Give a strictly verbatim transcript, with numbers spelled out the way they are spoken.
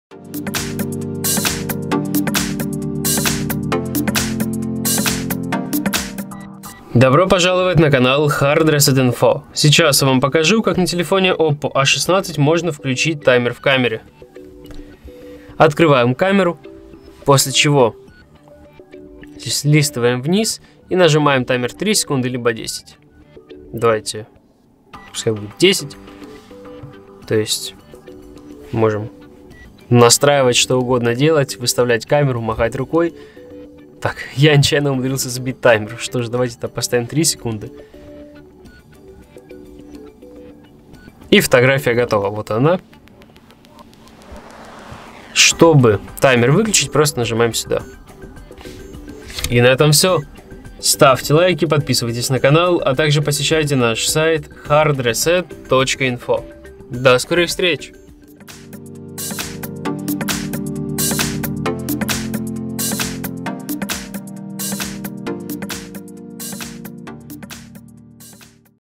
Добро пожаловать на канал Hard Reset Info. Сейчас я вам покажу, как на телефоне Oppo а шестнадцать можно включить таймер в камере. Открываем камеру, после чего листываем вниз и нажимаем таймер три секунды либо десять. Давайте, пускай будет десять. То есть можем настраивать что угодно делать, выставлять камеру, махать рукой. Так, я нечаянно умудрился сбить таймер. Что ж, давайте-то поставим три секунды. И фотография готова. Вот она. Чтобы таймер выключить, просто нажимаем сюда. И на этом все. Ставьте лайки, подписывайтесь на канал, а также посещайте наш сайт hard reset точка info. До скорых встреч!